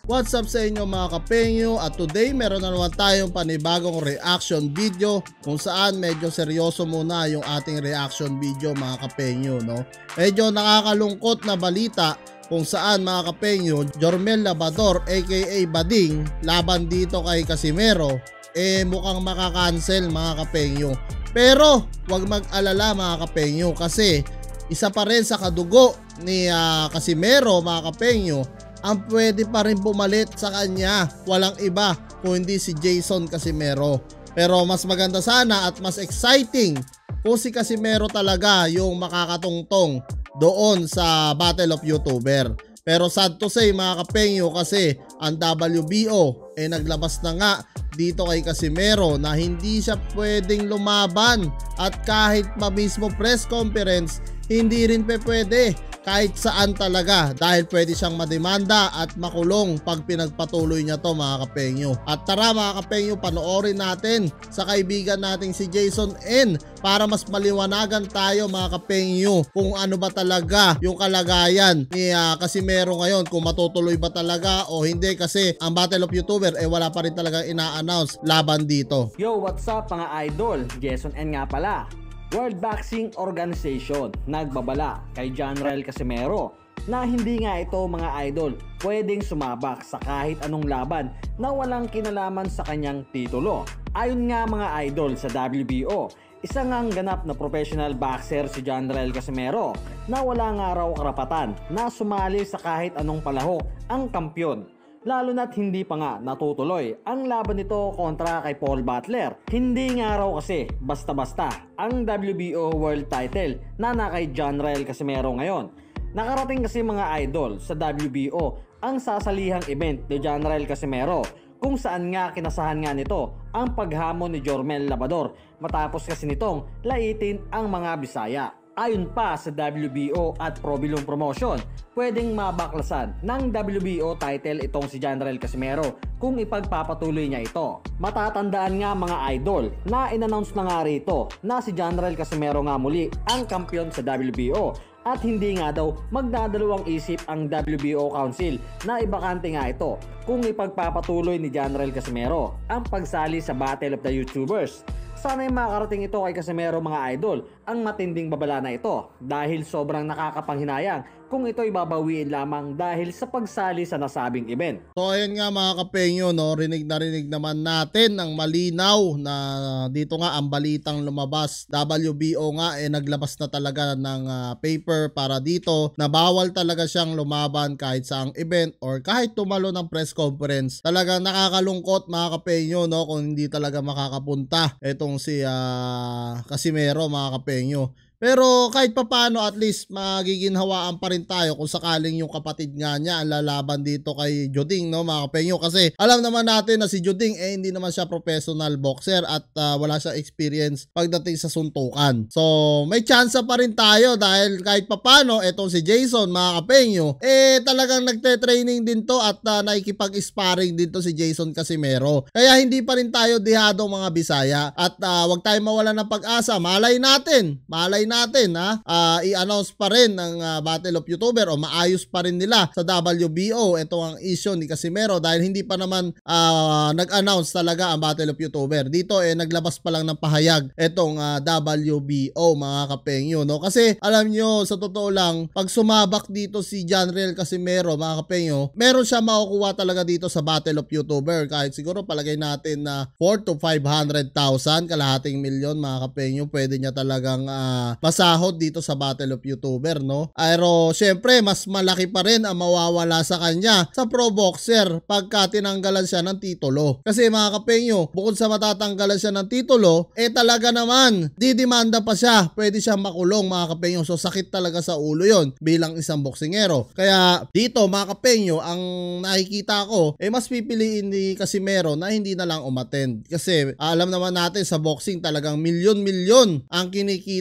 What's up sa inyo mga kapengyo, at today meron na naman tayong panibagong reaction video kung saan medyo seryoso muna yung ating reaction video mga kapengyo, no? Medyo nakakalungkot na balita kung saan mga kapengyo, Jormel Labrador aka Bading laban dito kay Casimero mukhang makakancel mga kapengyo. Pero wag mag-alala mga kapengyo kasi isa pa rin sa kadugo ni Casimero mga kapengyo ang pwede pa rin pumalit sa kanya, walang iba kung hindi si Jason Casimero. Pero mas maganda sana at mas exciting kung si Casimero talaga yung makakatungtong doon sa Battle of YouTuber. Pero sad to say mga kapengyo kasi ang WBO naglabas na nga dito kay Casimero na hindi siya pwedeng lumaban, at kahit pa mismo press conference hindi rin pwede kahit saan talaga dahil pwede siyang mademanda at makulong pag pinagpatuloy niya to mga kapengyo. At tara mga kapengyo, panoorin natin sa kaibigan nating si Jason N para mas maliwanagan tayo mga kapengyo kung ano ba talaga yung kalagayan ni Casimero ngayon, kung matutuloy ba talaga o hindi, kasi ang Battle of YouTuber wala pa rin talaga ina-announce laban dito. Yo, what's up mga idol? Jason N nga pala. World Boxing Organization nagbabala kay Jonrel Casimero na hindi nga ito mga idol pwedeng sumabak sa kahit anong laban na walang kinalaman sa kanyang titulo. Ayon nga mga idol sa WBO, isa ngang ganap na professional boxer si Jonrel Casimero na wala nga raw karapatan na sumali sa kahit anong palahok ang kampyon. Lalo na't hindi pa nga natutuloy ang laban nito kontra kay Paul Butler. Hindi nga raw kasi basta-basta ang WBO World Title na kay Jonrel Casimero ngayon. Nakarating kasi mga idol sa WBO ang sasalihang event ni Jonrel Casimero kung saan nga kinasahan nga nito ang paghamon ni Jormel Labrador matapos kasi nitong laitin ang mga Bisaya. Ayon pa sa WBO at Probilong Promotion, pwedeng mabaklasan ng WBO title itong si Jonrel Casimero kung ipagpapatuloy niya ito. Matatandaan nga mga idol na in-announce na nga rito na si Jonrel Casimero nga muli ang kampiyon sa WBO, at hindi nga daw magdadalawang isip ang WBO Council na ibakante nga ito kung ipagpapatuloy ni Jonrel Casimero ang pagsali sa Battle of the YouTubers. Sana'y makarating ito kay Casimero mga idol ang matinding babala na ito, dahil sobrang nakakapanghinayang kung ito'y babawiin lamang dahil sa pagsali sa nasabing event. So ayun nga mga kapengyo, no, rinig naman natin ng malinaw na dito nga ang balitang lumabas. WBO nga naglabas na talaga ng paper para dito na bawal talaga siyang lumaban kahit saang event or kahit tumalo ng press conference. Talagang nakakalungkot mga kapengyo, no, kung hindi talaga makakapunta itong si Casimero mga kapengyo. Pero kahit papano at least magiginhawaan pa rin tayo kung sakaling yung kapatid nga niya ang lalaban dito kay Joding, no mga kapengyo, kasi alam naman natin na si Joding hindi naman siya professional boxer at wala siya experience pagdating sa suntukan. So may chance pa rin tayo dahil kahit papano etong si Jason mga kapengyo talagang nagte-training din to at nakikipag-sparring din to si Jason Casimero. Kaya hindi pa rin tayo dihadong mga Bisaya at wag tayong mawala ng pag-asa. Malay natin i-announce pa rin ng Battle of YouTuber o maayos pa rin nila sa WBO ito ang issue ni Casimero, dahil hindi pa naman nag-announce talaga ang Battle of YouTuber. Dito naglabas pa lang ng pahayag itong WBO mga kapengyo, no? Kasi alam nyo, sa totoo lang, pag sumabak dito si Jonrel Casimero mga kapengyo, meron siya makukuha talaga dito sa Battle of YouTuber. Kahit siguro palagay natin na 4 to 500,000, kalahating milyon mga kapengyo, pwede niya talagang masahod dito sa Battle of YouTuber, no? Pero syempre mas malaki pa rin ang mawawala sa kanya sa pro boxer pagka tinanggalan siya ng titulo. Kasi mga kapengyo, bukod sa matatanggalan siya ng titulo, talaga naman didemanda pa siya, pwede siyang makulong mga kapengyo. So sakit talaga sa ulo yon bilang isang boksingero. Kaya dito mga kapengyo, ang nakikita ko mas pipiliin ni Casimero na hindi na lang umattend, kasi alam naman natin sa boxing talagang milyon-milyon ang kinikita ng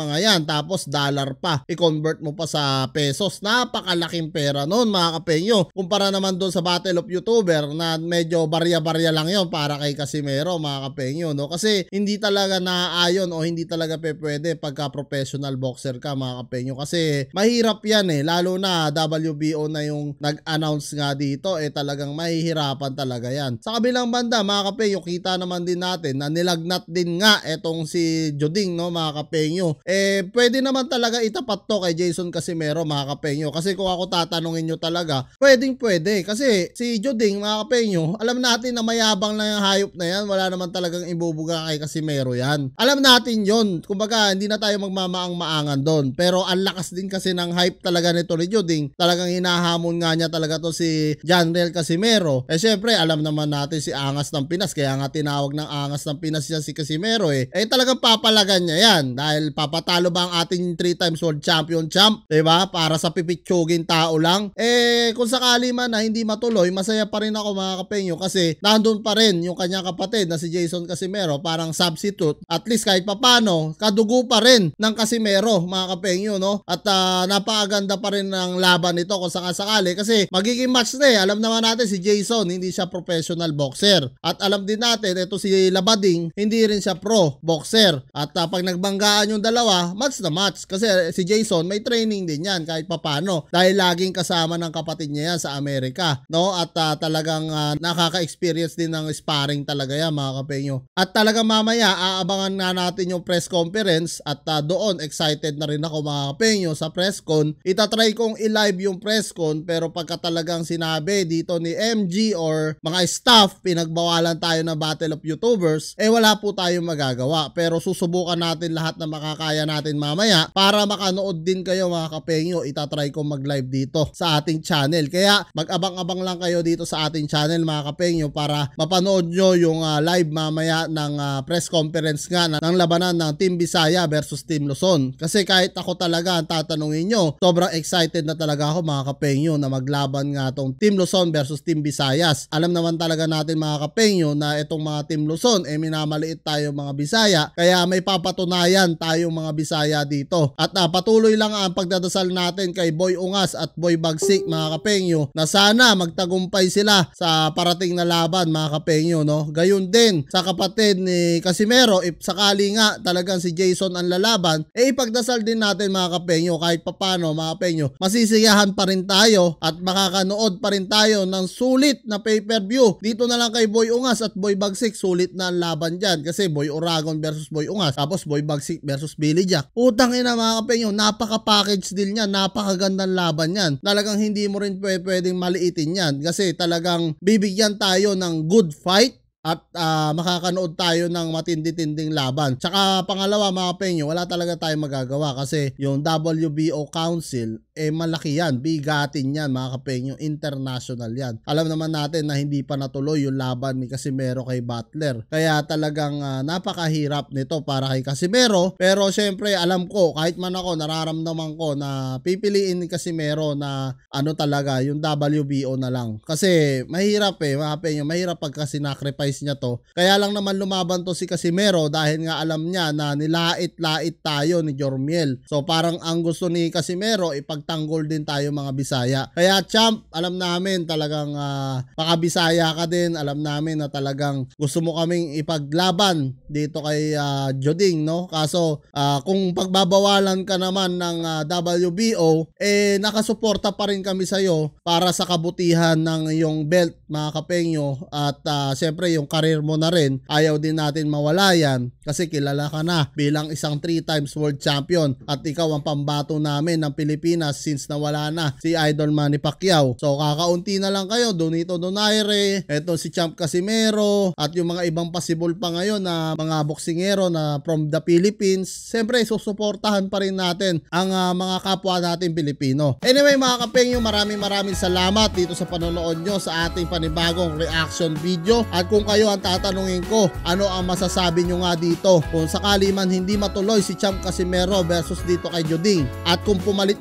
mga yan. Tapos dollar pa. I-convert mo pa sa pesos. Napakalaking pera nun mga kapenyo. Kumpara naman doon sa Battle of YouTuber na medyo barya-barya lang yon para kay Casimero mga kapenyo, no? Kasi hindi talaga naaayon o hindi talaga pwede pagka professional boxer ka mga kapenyo. Kasi mahirap yan lalo na WBO na yung nag-announce nga dito talagang mahihirapan talaga yan. Sa kabilang banda mga kapenyo, kita naman din natin na nilagnat din nga etong si Joding, no mga kapenyo. Pwede naman talaga itapat to kay Jason Casimero mga kapenyo. Kasi kung ako tatanungin nyo talaga, pwede. Kasi si Joding mga kapenyo, alam natin na mayabang lang yung hayop na yan. Wala naman talagang ibubuga kay Casimero yan. Alam natin yon. Kumbaga hindi na tayo magmamaang-maangan doon. Pero ang lakas din kasi ng hype talaga nito ni Joding. Talagang hinahamon nga niya talaga to si Janriel Casimero. Syempre alam naman natin si Angas ng Pinas. Kaya nga tinawag ng Angas ng Pinas siya si Casimero talagang papalagan niya yan. Dahil papatalo ba ang ating 3 times world champion champ? Diba? Para sa pipitsugin tao lang. Kung sakali man na hindi matuloy, masaya pa rin ako mga kapenyo. Kasi nandun pa rin yung kanyang kapatid na si Jason Casimero. Parang substitute. At least kahit papano, kadugo pa rin ng Casimero mga kapenyo, no? At napakaganda pa rin ng laban nito kung sakasakali. Kasi magiging match na Alam naman natin si Jason, hindi siya professional boxer. At alam din natin, ito si Labading, hindi rin siya pro boxer. At pag nagbanggaan yung dalawa, match na match. Kasi si Jason, may training din yan kahit papano. Dahil laging kasama ng kapatid niya yan sa Amerika, no? At talagang nakaka-experience din ng sparring talaga yan mga kapenyo. At talagang mamaya, aabangan nga natin yung press conference at doon, excited na rin ako mga kapenyo sa press con. Itatry kong i-live yung press con pero pagka talagang sinabi dito ni MG or mga staff, pinagbawalan tayo ng Battle of YouTubers, wala po tayong magagawa. Pero susubukan natin lahat na makakaya natin mamaya para makanood din kayo mga kapenyo. Itatry ko mag-live dito sa ating channel. Kaya mag-abang-abang lang kayo dito sa ating channel mga kapenyo para mapanood nyo yung live mamaya ng press conference nga ng labanan ng Team Bisaya versus Team Luzon. Kasi kahit ako talaga ang tatanungin nyo, sobrang excited na talaga ako mga kapenyo na maglaban nga tong Team Luzon versus Team Visayas. Alam naman talaga natin mga kapenyo na itong mga Team Luzon minamaliit tayo mga Bisaya, kaya may papatunayan tayong mga Bisaya dito. At patuloy lang ang pagdadasal natin kay Boy Ungas at Boy Bagsik mga kapenyo na sana magtagumpay sila sa parating na laban mga kapenyo, no? Gayon din sa kapatid ni Casimero, if sakali nga talagang si Jason ang lalaban, ipagdasal din natin mga kapenyo kahit papano mga kapenyo. Masisiyahan pa rin tayo at makakanood pa rin tayo ng sulit na pay-per-view. Dito na lang kay Boy Ungas at Boy Bagsik, sulit na ang laban dyan kasi Boy Oragon versus Boy Ungas, tapos Boy Bagsik versus Billy Jack. Utang ina mga kapenyo, napaka-package deal niyan, napakagandang laban yan. Talagang hindi mo rin pwedeng maliitin yan kasi talagang bibigyan tayo ng good fight at makakanood tayo ng matindi-tinding laban. Tsaka pangalawa mga penyo, wala talaga tayong magagawa kasi yung WBO Council malaki yan, bigatin yan mga kapenyo, international yan. Alam naman natin na hindi pa natuloy yung laban ni Casimero kay Butler. Kaya talagang napakahirap nito para kay Casimero. Pero syempre alam ko, kahit man ako nararamdaman ko na pipiliin ni Casimero na talaga yung WBO na lang. Kasi mahirap mga penyo, mahirap pagka sinacrifice niya to. Kaya lang naman lumaban to si Casimero dahil nga alam niya na nilait-lait tayo ni Jormiel. So parang ang gusto ni Casimero ipagtanggol din tayo mga Bisaya. Kaya champ, alam namin talagang baka Bisaya ka din, alam namin na talagang gusto mo kaming ipaglaban dito kay Joding, no? Kaso kung pagbabawalan ka naman ng WBO, nakasuporta pa rin kami sa'yo para sa kabutihan ng iyong belt mga kapenyo at syempre yung career mo na rin, ayaw din natin mawala yan kasi kilala ka na bilang isang 3 times world champion at ikaw ang pambato namin ng Pilipinas since nawala na si Idol Manny Pacquiao. So kakaunti na lang kayo, Donito Donaire, eto si Champ Casimero at yung mga ibang possible pa ngayon na mga boksingero na from the Philippines. Siyempre susuportahan pa rin natin ang mga kapwa natin Pilipino. Anyway mga kapenyo, maraming salamat dito sa panonood nyo sa ating panibagong reaction video. At kung kayo ang tatanungin ko, ano ang masasabi nyo nga dito kung sakali man hindi matuloy si Champ Casimero versus dito kay Joding at kung pumalit man ang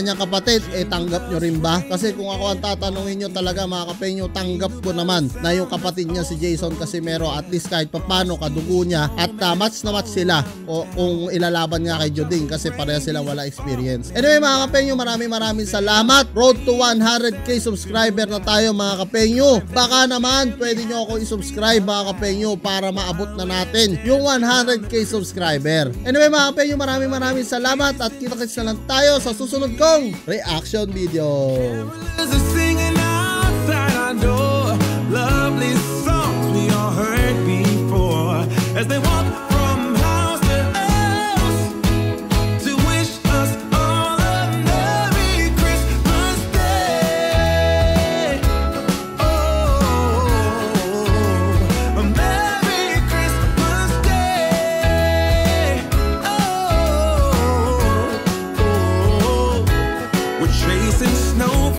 kanyang kapatid, tanggap nyo rin ba? Kasi kung ako ang tatanungin nyo talaga mga kapenyo, tanggap ko naman na yung kapatid niya si Jason Casimero at least kahit papano kadugo niya at match na match sila o kung ilalaban nga kay Joding kasi pareha sila wala experience. Anyway mga kapenyo, maraming salamat. Road to 100k subscriber na tayo mga kapenyo. Baka naman pwede nyo ako i-subscribe mga kapenyo para maabot na natin yung 100k subscriber. Anyway mga kapenyo, maraming salamat at kita-kits na lang tayo sa susunod kong reaction video.